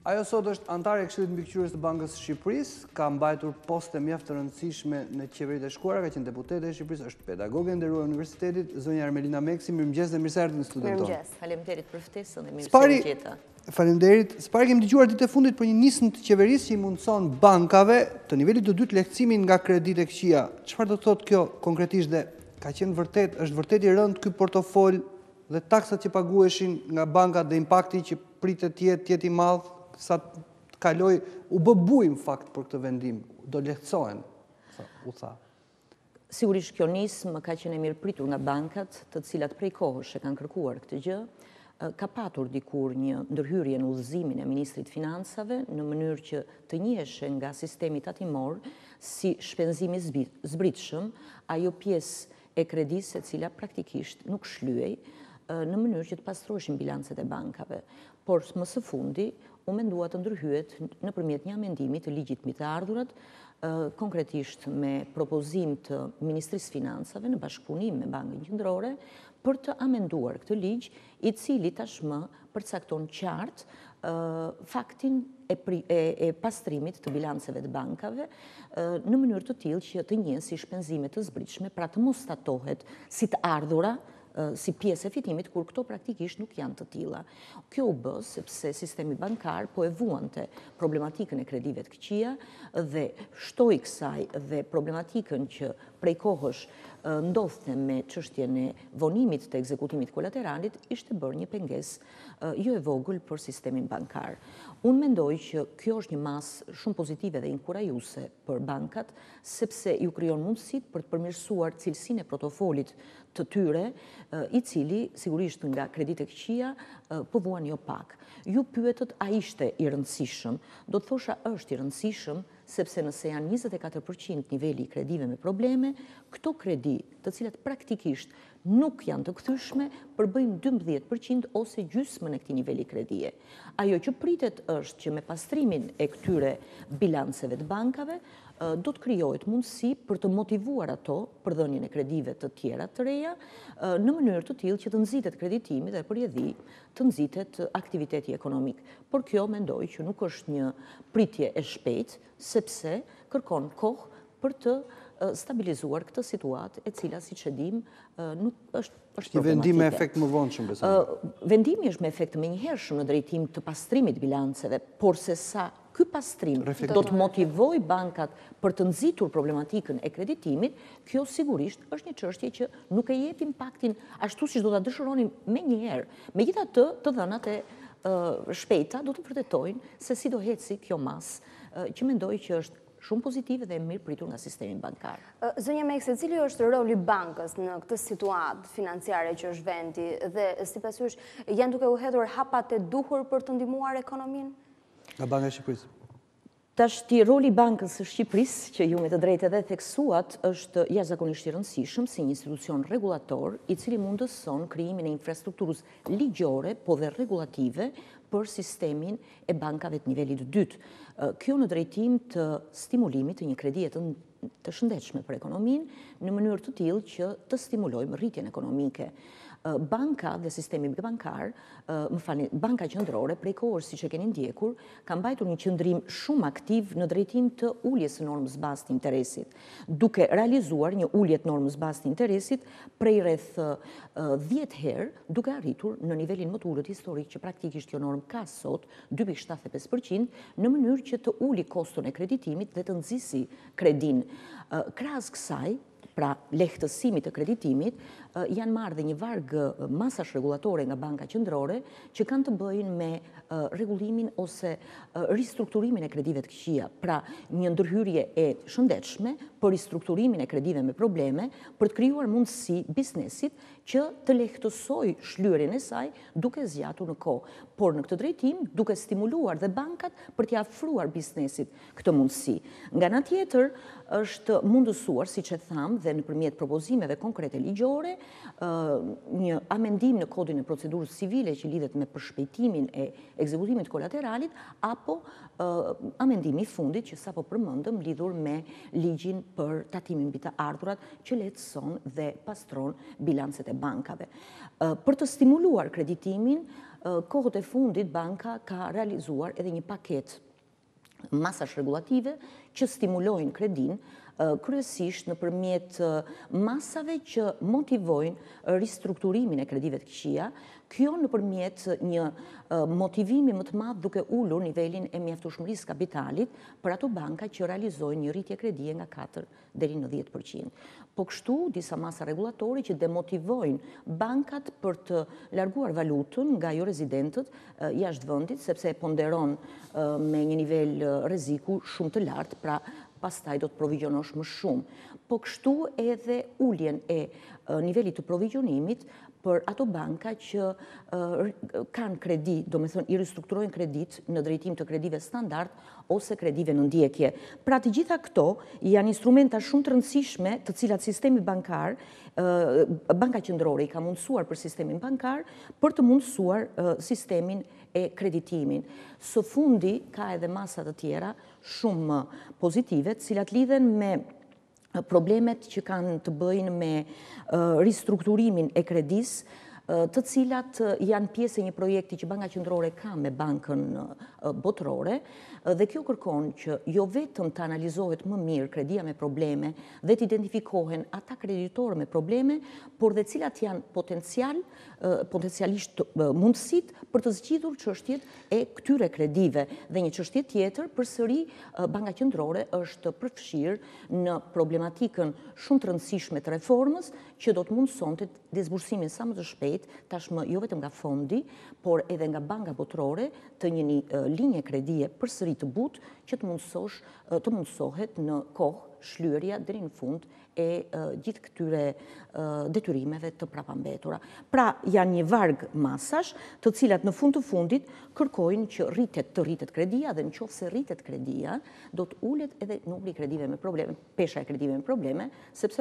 Ajo sot është antare e Këshillit Mbikëqyrës të Bankës së Shqipërisë, ka mbajtur poste mjaft të rëndësishme në qeveritë e shkuara, ka qenë deputete e Shqipërisë, është pedagoge e nderuar universitetit, zonja Armelina Meksi, mirëmëngjes dhe mirë se erdhët në studion tonë. Mirëmëngjes, faleminderit për ftesën dhe mirë se gjeta. Faleminderit. Spari kemi dëgjuar ditë e fundit për një nismë të qeverisë që i mundson bankave të nivelit të dytë lehtësimin nga kreditë e këqija. Çfarë do të thotë kjo konkretisht dhe ka qenë vërtet, është vërtet i rënd ky portofol dhe taksat që paguheshin nga bankat dhe impakti që pritet të jetë i madh sa të kaloj, u bë buj në fakt për këtë vendim, do lehtësohen, u tha. Sigurisht kjo nismë ka qenë e mirë pritur nga bankat, të cilat prej kohësh e kanë kërkuar këtë gjë, ka patur dikur një ndërhyrje në udhëzimin e Ministrit Financave në mënyrë që të njiheshe nga sistemi tatimor si shpenzimi zbritshëm ajo pjesë e kredisë e cila praktikisht nuk shlyej në mënyrë që të pastroheshin bilancet e bankave. Por më së fundi u mendua të ndërhyet nëpërmjet një amendimi të ligjit mbi të ardhurat, konkretisht me propozim të Ministrisë Financave në bashkëpunim me Bankën Qendrore, për të amenduar këtë ligj, i cili tashmë përcakton qartë faktin e pastrimit të bilanceve të bankave në mënyrë të tillë që të njihen si shpenzime të zbritshme, pra të mos statohet si të ardhura si pjesë e fitimit, kur këto praktikisht nuk janë të tilla. Kjo u bë sepse sistemi bankar po e vuante problematikën e kredive të këqija dhe shtoi kësaj dhe problematikën që prej kohësh ndodhte me çështjen e vonimit të ekzekutimit kolateralit, ishte bërë një pengesë jo e vogël për sistemin bankar. Unë mendoj që kjo është një masë shumë pozitive dhe inkurajuese për bankat, sepse ju krijon mundësitë për të përmirësuar cilësinë e protofolit të tyre, i cili, sigurisht nga kreditë e këqija, po vuan jo pak. Ju pyetët a ishte i rëndësishëm? Do të thosha është i rëndësishëm, sepse nëse janë 24% niveli i kredive me probleme, këto kredi, të cilat praktikisht nuk janë të kthyeshme, përbëjnë 12% ose gjysmën e këtij niveli kredie. Ajo që pritet është që me pastrimin e këtyre bilanceve të bankave, do të krijohet mundësi për të motivuar ato për dhënien e kredive të tjera të reja, në mënyrë të tillë që të nxitet kreditimi dhe përjedhi të nxitet aktiviteti ekonomik. Por kjo mendoj që nuk është një pritje e shpejtë, sepse kërkon kohë për të stabilizuar këtë situatë e cila, siç e dim, nuk është problematike. Vendim me efekt më vonshëm, besoj. Vendimi është me efekt menjëhershëm në drejtim të pastrimit bilanceve, por se sa ky pastrim do të motivoj bankat për të nxitur problematikën e kreditimit, kjo sigurisht është një çështje që nuk e jep impaktin ashtu siç do ta dëshironin menjëherë. Megjithatë, të dhënat e shpejta do të vërtetojnë se si do heci kjo masë që mendoj që është shumë pozitive dhe mirë pritur nga sistemi bankar. Zonja Meksi, cili është roli bankës në këtë situatë financiare që është vendi dhe sipas jush janë duke u hedhur hapat e duhur për të ndihmuar ekonominë? Nga Banka e Shqipërisë. Tashti roli Bankës së Shqipërisë, që ju me të drejtë edhe theksuat, është jashtëzakonisht i rëndësishëm si një institucion rregullator i cili mundëson krijimin e infrastrukturës ligjore, po dhe rregullative për sistemin e bankave të nivelit të dytë. Kjo në drejtim të stimulimit të një kredie të shëndetshme për ekonominë, në mënyrë të tillë që të stimulojmë rritjen ekonomike. Banka dhe sistemi bankar, Banka Qendrore, prej kohësh siç e keni ndjekur, ka mbajtur një qëndrim shumë aktiv në drejtim të uljes së normës bazë të interesit, duke realizuar një ulje të normës bazë të interesit prej rreth 10 herë, duke arritur në nivelin më të ulët historik që praktikisht kjo normë ka sot, 2.75%, në mënyrë që të uli koston e kreditimit dhe të nxjisi kredin. Krahas kësaj, pra lehtësimit të kreditimit, janë marrë dhe një vargë masash rregullatore nga Banka Qendrore që kanë të bëjnë me rregullimin ose ristrukturimin e kredive të këqija, pra një ndërhyrje e shëndetshme për ristrukturimin e kredive me probleme, për të krijuar mundësi biznesit që të lehtësoj shlyerjen e saj duke zgjatur në kohë, por në këtë drejtim duke stimuluar dhe bankat për t'i afruar biznesit këtë mundësi. Nga ana tjetër, është mundësuar, siç e tham, dhe nëpërmjet propozimeve konkrete ligjore, një amendim në kodin e procedurës civile që lidhet me përshpejtimin e ekzekutimit kolateralit, apo amendimi i fundit që sapo përmendëm lidhur me ligjin për tatimin mbi të ardhurat që lehtëson dhe pastron bilancet e bankave. Për të stimuluar kreditimin, kohët e fundit banka ka realizuar edhe një paket masash regulative që stimulojnë kredin, kryesisht nëpërmjet masave që motivojnë ristrukturimin e kredive të këqija, kjo nëpërmjet një motivimi më të madh duke ulur nivelin e mjaftueshmërisë kapitalit për ato banka që realizojnë një rritje kredie nga 4 deri në 10%. Po kështu disa masa regulatori që demotivojnë bankat për të larguar valutën nga jo rezidentët jashtë vendit, sepse e ponderon me një nivel rreziku shumë të lartë, pra pastaj do të provizionosh më shumë. Po kështu edhe uljen e nivelit të provizionimit për ato banka që kanë kredi, do me thënë i ristrukturojnë kredit në drejtim të kredive standard ose kredive në ndjekje. Pra të gjitha këto janë instrumenta shumë të rëndësishme të cilat sistemi bankar, banka qendrore i ka mundësuar për sistemin bankar për të mundësuar sistemin e kreditimin. Së fundi ka edhe masa të tjera shumë pozitive, të cilat lidhen me problemet që kanë të bëjnë me ristrukturimin e kredis, të cilat janë pjesë e një projekti që Banka Qendrore ka me Bankën Botërore, dhe kjo kërkon që jo vetëm të analizohet më mirë kredia me probleme dhe të identifikohen ata kreditorë me probleme, por dhe cilat janë potencialisht mundësit për të zgjidhur çështjet e këtyre kredive. Dhe një çështje tjetër, përsëri Banka Qendrore është përfshirë në problematikën shumë të rëndësishme të reformës që do të mundësonte disbursimin sa më të shpejt, tashmë jo vetëm nga fondi, por edhe nga Banka Botërore të një linje kredie përsëri të butë që të mundësohet në kohë shlyerja deri në fund e gjithë këtyre detyrimeve të prapambetura. Pra janë një varg masash të cilat në fund të fundit kërkojnë që të rritet kredia dhe në qoftë se rritet kredia, do të ulet edhe numri i kredive me probleme, pesha e kredive me probleme, sepse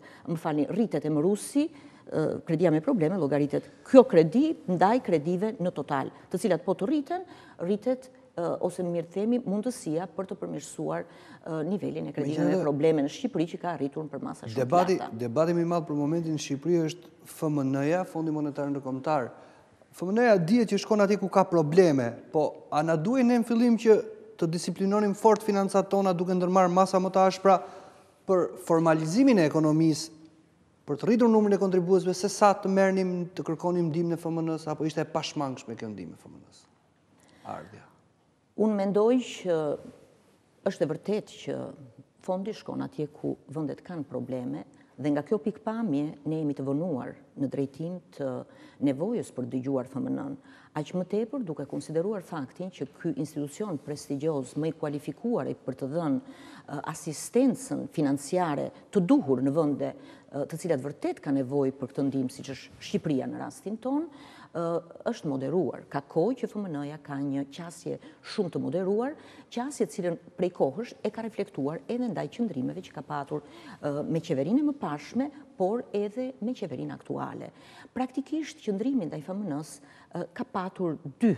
rritet e mërusi, kredia me probleme, llogaritet kjo kredi ndaj kredive në total, të cilat po të rritet ose në mirë themi mundësia për të përmirësuar nivelin e kredive me probleme në Shqipëri që ka arritur në për masa shumë të larta. Debati më i madh për momentin në Shqipëri është FMN-ja, Fondi Monetar Ndërkombëtar. FMN-ja dihet që shkon atje ku ka probleme, po a na duhet ne në fillim që të disiplinonim fort financat tona duke ndërmarrë masa më të ashpra për formalizimin e ekonomisë, për të rritur numrin e kontribuesve, se sa të merrnim të kërkonim ndihmën e FMN-s, apo ishte e pashmangshme kjo ndihmë e FMN-s? Ardhja. Unë mendoj që është e vërtet që fondi shkon atje ku vendet kanë probleme dhe nga kjo pikpamje ne jemi të vënuar në drejtim të nevojës për dëgjuar FMN-n, aq më tepër duke konsideruar faktin që ky institucion prestigjioz më i kualifikuar për të dhënë asistencën financiare të duhur në vende të cilat vërtet ka nevojë për këtë ndihmë, siç është Shqipëria në rastin ton, është moderuar. Ka kohë që FMN-ja ka një qasje shumë të moderuar, qasje cilën prej kohësh e ka reflektuar edhe ndaj qëndrimeve që ka patur me qeverinë e mëparshme, por edhe me qeverinë aktuale. Praktikisht qëndrimi ndaj FMN-s ka patur dy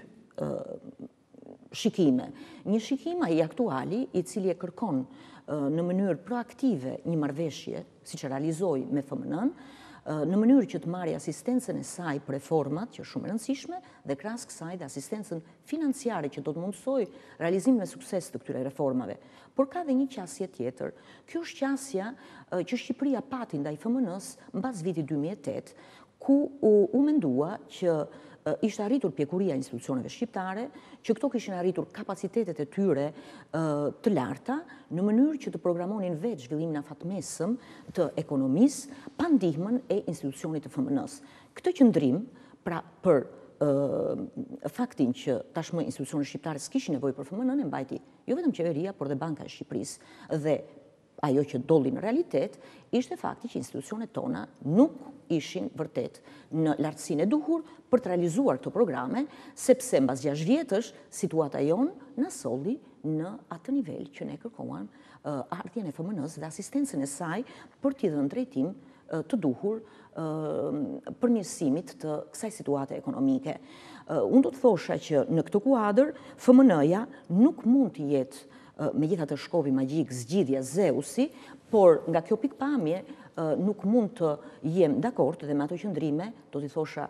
shikime. Një shikim ai aktuali, i cili e kërkon në mënyrë proaktive një marrëveshje, siç e realizoi me FMN-n, në mënyrë që të marrë asistencën e saj për reformat, që është shumë e rëndësishme, dhe krahas kësaj dhe asistencën financiare që do të mundësoj realizimin me sukses të këtyre reformave. Por ka dhe një qasje tjetër. Kjo është qasja që Shqipëria pati ndaj FMN-s mbas vitit 2008, ku u mendua që ishte arritur pjekuria e institucioneve shqiptare, që këto kishin arritur kapacitetet e tyre të larta, në mënyrë që të programonin vetë zhvillimin afatmesëm të ekonomisë, pa ndihmën e institucionit të FMN-s. Këtë qëndrim, pra për faktin që tashmë institucionet shqiptare s'kishin nevojë për FMN-n, e mbajti jo vetëm qeveria, por dhe Banka e Shqipërisë. Dhe ajo që dolli në realitet, ishte fakti që institucionet tona nuk ishin vërtet në lartësinë e duhur për të realizuar këto programe, sepse mbas 6 vjetësh situata jonë na solli në atë nivel që ne kërkuam ardhjen e FMN-s dhe asistencën e saj për t'i dhënë drejtim të duhur përmirësimit të kësaj situate ekonomike. Unë do të thosha që në këtë kuadër FMN-ja nuk mund të jetë me gjitha të shkopi magjik zgjidhja Zeusi, por nga kjo pikpamje nuk mund të jem dakord dhe me ato qëndrime, do t'i thosha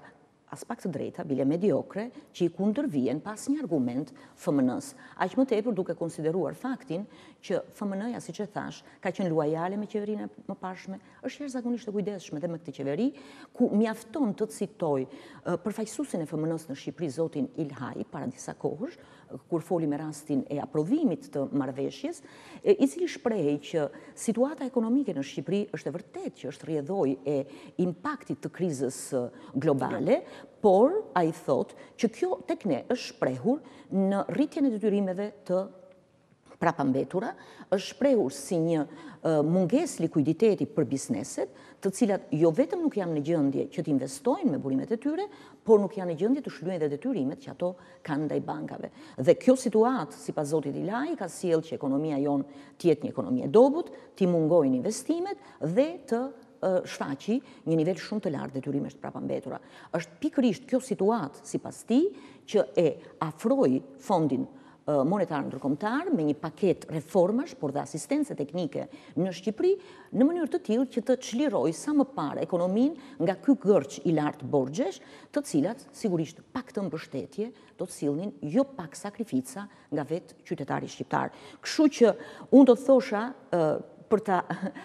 as pak të drejta, bile mediokre, që i kundërvijen pas një argument FMN-s. Aq më tepër duke konsideruar faktin që FMN-ja, siç e thash, ka qenë luajale me qeverinë e mëparshme, është jashtëzakonisht e kujdesshme dhe me këtë qeveri, ku mjafton të citoj përfaqësuesin e FMN-s në Shqipëri, zotin Ilhaj, para disa kohësh, kur foli me rastin e aprovimit të marrëveshjes, i cili shprehej që situata ekonomike në Shqipëri është e vërtet që është rrjedhoj e impaktit të krizës globale, por a i thot që kjo tek ne është shprehur në rritjen e detyrimeve të prapambetura, është shprehur si një mungesë likuiditeti për bizneset, të cilat jo vetëm nuk janë në gjendje që të investojnë me burimet e tyre, por nuk janë në gjendje të shlyejnë dhe detyrimet që ato kanë ndaj bankave. Dhe kjo situatë, sipas zotit Ilaj, ka sjellë që ekonomia jonë të jetë një ekonomi e dobët, të mungojnë investimet dhe të shfaqi një nivel shumë të lartë detyrimesh të prapambetura. Është pikërisht kjo situatë, sipas tij, që e afroi Fondin Monetar Ndërkombëtar me një paket reformash, por dhe asistencë teknike në Shqipëri, në mënyrë të tillë që të çlirojë sa më parë ekonominë nga ky gërç i lartë borxhesh, të cilat sigurisht pa këtë mbështetje do të sillnin jo pak sakrifica nga vetë qytetari shqiptar. Kështu që unë do të thosha për ta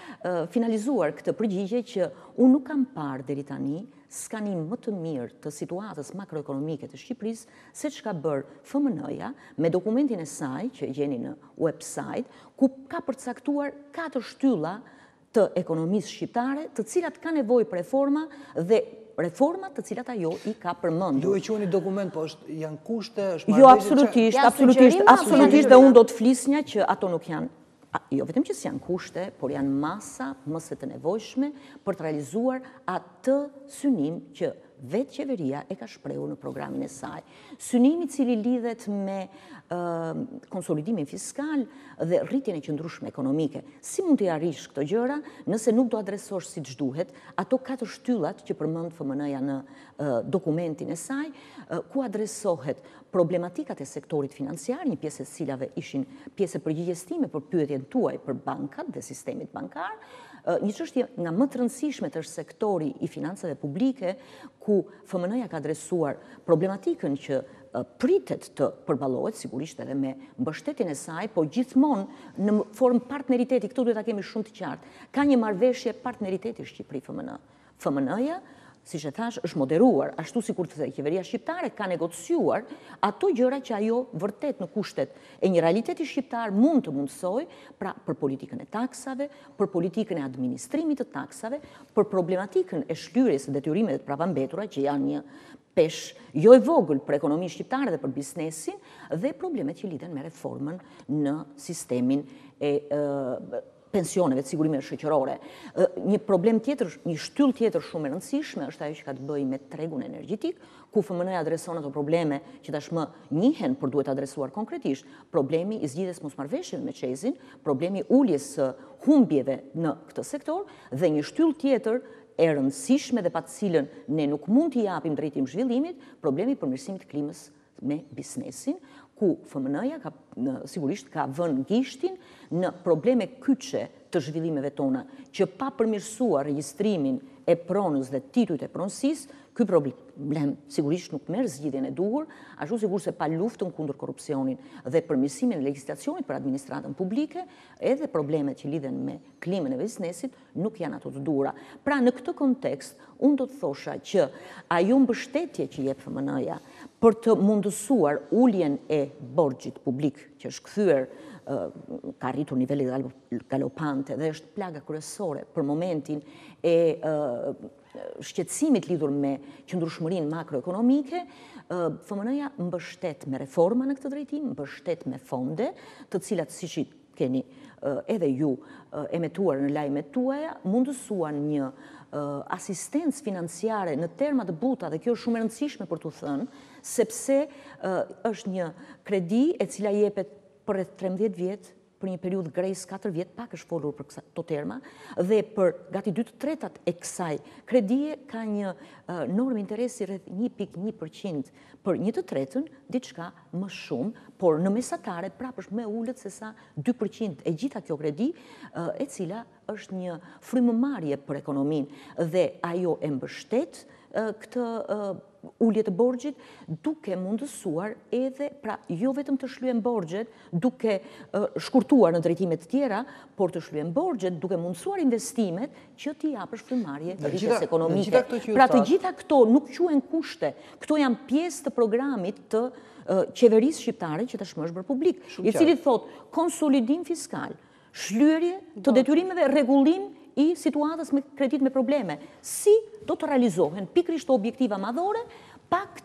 finalizuar këtë përgjigje që unë nuk kam parë deri tani skanim më të mirë të situatës makroekonomike të Shqipërisë se çka bërë FMN-ja me dokumentin e saj që gjeni në website, ku ka përcaktuar 4 shtylla të ekonomisë shqiptare, të cilat ka nevojë për reforma dhe reforma të cilat ajo i ka përmendur. Ju e quani dokument, po janë kushte, është Jo, absolutisht, dhe unë do të flisnja që ato nuk janë, jo vetëm që s'janë kushte, por janë masa mëse të nevojshme për të realizuar atë synim që vetë qeveria e ka shprehur në programin e saj. Synimi cili lidhet me konsolidimin fiskal dhe rritjen e qëndrueshme ekonomike. Si mund të arrish këto gjëra nëse nuk do adresosh siç duhet ato 4 shtyllat që përmend FMN-ja në dokumentin e saj, ku adresohet problematikat e sektorit financiar, një pjesë e cilave ishin pjesë përgjigjestime për pyetjen tuaj për bankat dhe sistemit bankar, një çështje nga më të rëndësishme është sektori i financave publike, ku FMN-ja ka adresuar problematikën që pritet të përballohet, sigurisht edhe me mbështetjen e saj, po gjithmonë në formë partneriteti, këtu duhet ta kemi shumë të qartë. Ka një marrëveshje partneriteti Shqipëri-FMN. FMN-ja, siç e thash, është moderuar, ashtu sikur të thënë qeveria shqiptare ka negociuar ato gjëra që ajo vërtet në kushtet e një realiteti shqiptar mund të mundsoj, pra për politikën e taksave, për politikën e administrimit të taksave, për problematikën e shlyrjes së detyrimeve të prapambetura, që janë një pesh jo e vogël për ekonominë shqiptare dhe për biznesin, dhe problemet që lidhen me reformën në sistemin e pensioneve të sigurimeve shoqërore. Një problem tjetër, një shtyllë tjetër shumë e rëndësishme është ajo që ka të bëjë me tregun energjetik, ku FMN adreson ato probleme që tashmë njihen por duhet adresuar konkretisht, problemi i zgjidhjes mosmarrëveshjeve me Çezin, problemi uljes së humbjeve në këtë sektor dhe një shtyllë tjetër e rëndësishme dhe pa të cilën ne nuk mund t'i japim drejtim zhvillimit, problemi i përmirësimit të klimës me biznesin, ku FMN-ja sigurisht ka vënë gishtin në probleme kyçe të zhvillimeve tona, që pa përmirësuar regjistrimin e pronës dhe titujt e pronësisë, ky problem sigurisht nuk merr zgjidhjen e duhur, ashtu sikur se pa luftën kundër korrupsionin dhe përmirësimin e legjislacionit për administratën publike, edhe problemet që lidhen me klimën e biznesit nuk janë ato të duhura. Pra në këtë kontekst, unë do të thosha që ajo mbështetje që jep FMN-ja për të mundësuar uljen e borxhit publik që është kthyer, ka rritur niveli galopante dhe është plaga kryesore për momentin e shqetësimit lidhur me qëndrueshmërinë makroekonomike, FMN-ja mbështet me reforma në këtë drejtim, mbështet me fonde, të cilat siç i keni edhe ju emetuar në lajmet tuaja, mundësuan një asistencë financiare në terma të buta, dhe kjo është shumë e rëndësishme për t'u thënë, sepse është një kredi e cila jepet për rreth 13 vjet, për një periudhë grejs 4 vjet, pak është folur për këto terma, dhe për gati 2/3 e kësaj kredie ka një normë interesi rreth 1.1%, për 1/3 diçka më shumë, por në mesatare prapë është më ulët se sa 2% e gjitha kjo kredi, e cila është një frymëmarrje për ekonominë, dhe ajo e mbështet këtë ullje të borxhit, duke mundësuar edhe, pra jo vetëm të shlyen borxhet, duke shkurtuar në drejtime të tjera, por të shlyen borxhet, duke mundësuar investimet që t'i japësh frymëmarrje rritjes ekonomike. Pra të gjitha këto nuk quhen kushte, këto janë pjesë të programit të qeverisë shqiptare që tashmë është bërë publik, i cili thot konsolidim fiskal, shlyerje të detyrimeve, rregullim i situatës me kredit me probleme. Si do të realizohen pikrisht objektiva madhore, pak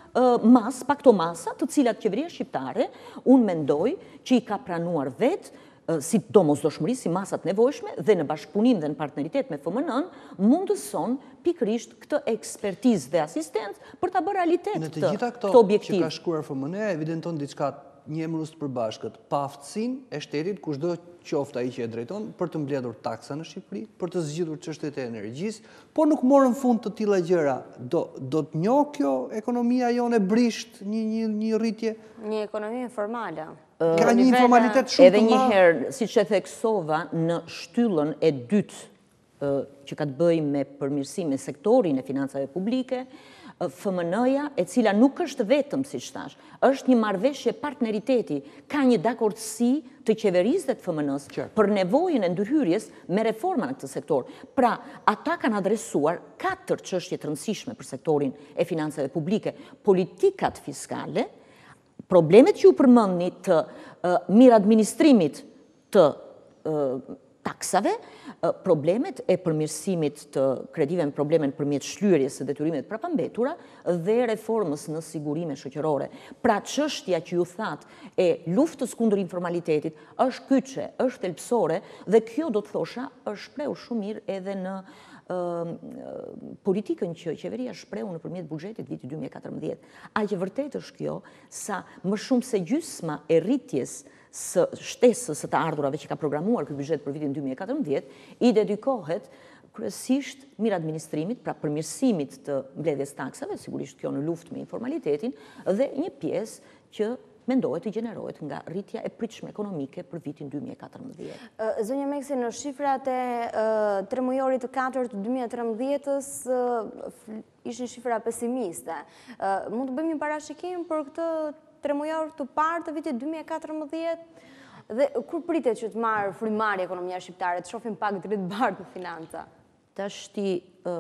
të masa të cilat qeveria shqiptare, unë mendoj që i ka pranuar vetë si domosdoshmëri, si masat nevojshme dhe në bashkëpunim dhe në partneritet me FMN-ën, mundëson pikrisht këtë ekspertizë dhe asistencë për ta bërë realitet këtë objektiv. Në të gjitha këto që ka shkruar FMN-ja evidenton diçka një emërus të përbashkët, pa aftësinë e shtetit, kushdo qoftë ai që e drejton, për të mbledhur taksa në Shqipëri, për të zgjidhur çështjet e energjisë, por nuk morën fund të tilla gjëra. Do të njohë kjo ekonomia jone brisht një rritje? Një ekonomi informale. Ka një informalitet shumë të madh. Edhe një herë, siç e theksova, në shtyllën e dytë që ka të bëjë me përmirësimin e sektorin e financave publike, FMN-ja, e cila nuk është vetëm, si thash, është një marrëveshje partneriteti, ka një dakordësi të qeverisë dhe të FMN-s për nevojën e ndërhyrjes me reforma në këtë sektor. Pra, ata kanë adresuar 4 çështje të rëndësishme për sektorin e financave publike: politikat fiskale, problemet që ju përmendni të mirë administrimit të taksave, problemet e përmirësimit të kredive me probleme nëpërmjet shlyerjes së detyrimeve të prapambetura dhe reformës në sigurime shoqërore. Pra çështja që ju that e luftës kundër informalitetit është kyçe, është thelbësore dhe kjo do të thosha është shprehur shumë mirë edhe në politikën që qeveria shprehu nëpërmjet buxhetit vitit 2014. Aq e vërtetë është kjo sa më shumë se gjysma e rritjes së shtesës së të ardhurave që ka programuar ky buxhet për vitin 2014 i dedikohet kryesisht mirë administrimit, pra përmirësimit të mbledhjes taksave, sigurisht kjo në luftë me informalitetin, dhe një pjesë që mendohet të gjenerohet nga rritja e pritshme ekonomike për vitin 2014. Zonja Meksi, në shifrat e tremujorit të 4 të 2013-ës ishin shifra pesimiste. Mund të bëjmë një parashikim për këtë tremujor të parë të vitit 2014 dhe kur pritet që të marrë frymëmarrje ekonomia shqiptare, të shohim pak drejt bardhë në financa? Tashti,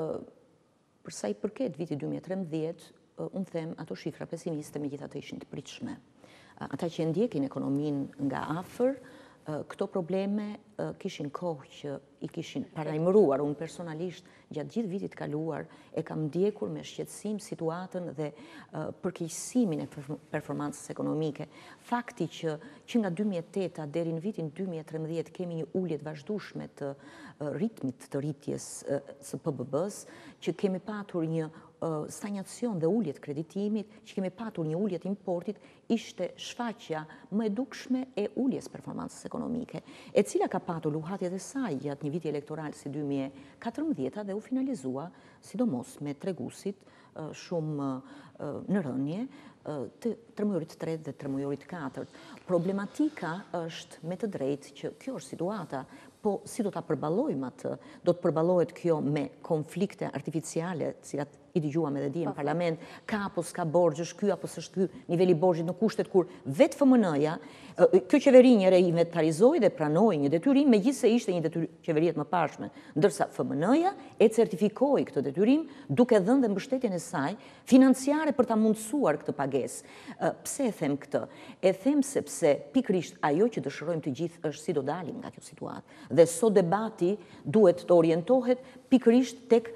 për sa i përket vitit 2013, unë them ato shifra pesimiste megjithatë ishin të pritshme. Ata që ndjekin ekonominë nga afër, këto probleme kishin kohë që i kishin parajmëruar. Unë personalisht gjatë gjithë vitit kaluar e kam ndjekur me shqetësim situatën dhe përkeqësimin e performancës ekonomike. Fakti që nga 2008 deri në vitin 2013 kemi një ulje të vazhdueshme të ritmit të rritjes së PBB-s, që kemi patur një stagnacion dhe ulje të kreditimit, që kemi patur një ulje të importit, ishte shfaqja më e dukshme e uljes performancës ekonomike, e cila ka patur luhatjet e saj gjatë një viti elektoral si 2014 dhe u finalizua sidomos me tregusit shumë në rënje të tremujorit 3 dhe tremujorit 4. Problematika është me të drejtë që kjo është situata, po si do ta përballojmë atë? Do të përballohet kjo me konflikte artificiale, cilat i dëgjuam edhe dje në parlament, ka apo s'ka borxh, është ky apo s'është ky niveli i borxhit në kushtet kur vetë FMN-ja, kjo qeveri njëre inventarizoi dhe pranoi një detyrim, megjithëse ishte një detyrim qeverie të mëparshme, ndërsa FMN-ja e certifikoi këtë detyrim duke dhënë dhe mbështetjen e saj financiare për ta mundësuar këtë pagesë. Pse e them këtë? E them sepse pikrisht ajo që dëshirojmë të gjithë është si do dalim nga kjo situatë. Dhe sot debati duhet të orientohet pikrisht tek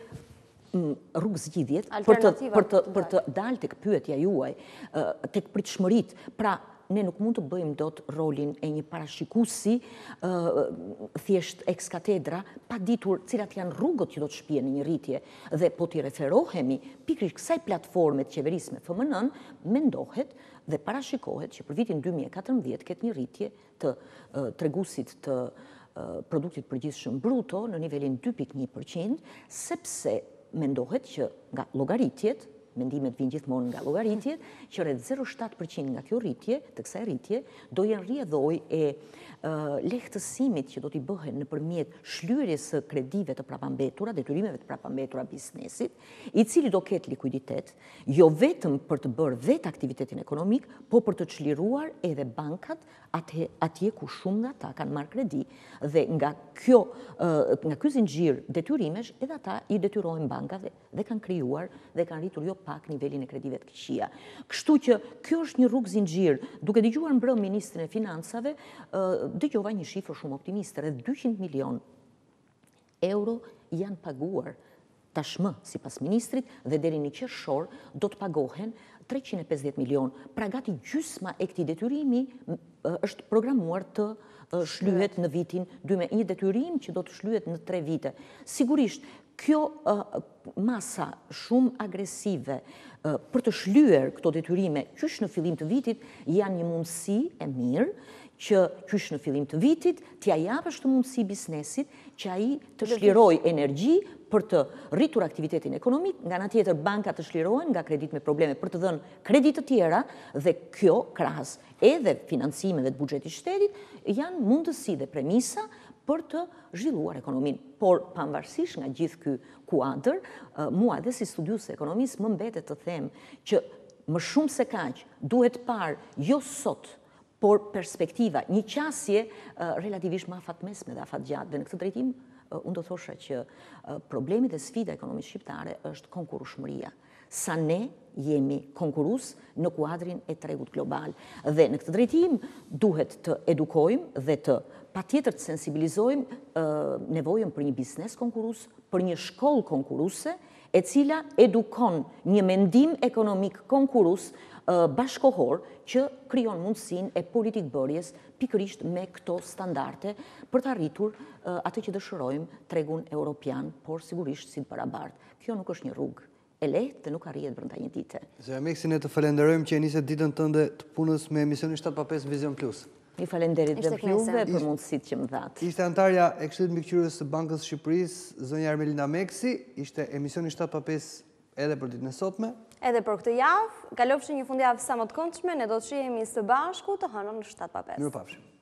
rrugë zgjidhjet për të dalë tek pyetja juaj, tek pritshmëritë. Pra, ne nuk mund të bëjmë dot rolin e një parashikuesi thjesht ex cathedra, pa ditur cilat janë rrugët që do të shpihen në një rritje. Dhe po t'i referohemi pikrisht kësaj platforme të qeverisë me FMN-n, mendohet dhe parashikohet që për vitin 2014 ketë një rritje të tregusit të produktit përgjithshëm bruto në nivelin 2.1%, sepse mendohet që nga llogaritjet mendimet vinë gjithmonë nga llogaritjet, që rreth 0,7% nga kjo rritje, të kësaj rritje, do jenë rrjedhoj e lehtësimit që do t'i bëhen nëpërmjet shlyerjes së kredive të prapambetura, detyrimeve të prapambetura biznesit, i cili do ketë likuiditet, jo vetëm për të bërë vetë aktivitetin ekonomik, po për të çliruar edhe bankat atje ku shumë nga ta kanë marrë kredi dhe nga ky zinxhir detyrimesh edhe ata i detyrojnë bankave dhe kanë krijuar dhe kanë rritur jo pak nivelin e kredive të këqija. Kështu që kjo është një rrugë zinxhir. Duke dëgjuar mbrëm ministrin e financave, dëgjova një shifër shumë optimiste, rreth 200 milion euro janë paguar tashmë sipas ministrit dhe deri në qershor do të pagohen 350 milion. Pra gati gjysma e këtij detyrimi është programuar të shlyhet në vitin 2000, një detyrim që do të shlyhet në 3 vite. Sigurisht, kjo masa shumë agresive për të shlyer këto detyrime qysh në fillim të vitit janë një mundësi e mirë që qysh në fillim të vitit t'ja japësh të mundësi biznesit që ai të shliroj energji për të rritur aktivitetin ekonomik, nga ana tjetër bankat të shlirohen nga kredit me probleme për të dhënë kredit të tjera dhe kjo krahas edhe financimeve të buxhetit shtetit janë mundësi dhe premisa për të zhvilluar ekonominë. Por pavarësisht nga gjithë ky kuadër, mua edhe si studiuese e ekonomisë më mbetet të them që më shumë se kaq duhet parë jo sot, por perspektiva, një qasje relativisht më afatmesme dhe afatgjatë. Dhe në këtë drejtim, unë do thosha që problemi dhe sfida ekonomisë shqiptare është konkurrueshmëria. Sa ne jemi konkurrues në kuadrin e tregut global. Dhe në këtë drejtim duhet të edukojmë dhe të patjetër të sensibilizojmë nevojën për një biznes konkurrues, për një shkollë konkurruese, e cila edukon një mendim ekonomik konkurrues bashkohor që krijon mundësinë e politikë bërjes pikërisht me këto standarde për të arritur atë që dëshirojmë, tregun europian, por sigurisht si të barabartë. Kjo nuk është një rrugë e lehtë dhe nuk arrihet brenda një dite. Zëra Meksi, ne të falenderojmë që e niset ditën tënde të punës me emisionin 7/5 Vision Plus. Ju falenderit dhe juve për mundësitë që më dhatë. Ishte antarja e Këshillit Mbikëqyrës së Bankës së Shqipërisë, zonja Ermelina Meksi, ishte emisioni 7/5 edhe për ditën e sotme. Edhe për këtë javë, kalofshi një fundjavë sa më të këndshme, ne do të shihemi së bashku të hënën në 7/5. Mirupafshim.